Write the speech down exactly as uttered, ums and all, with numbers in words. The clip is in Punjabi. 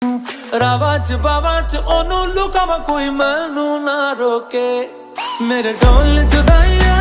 रावा च बावा च ओनू लुकावा कोई मैनू ना रोके मेरे ढोल जुदाइयां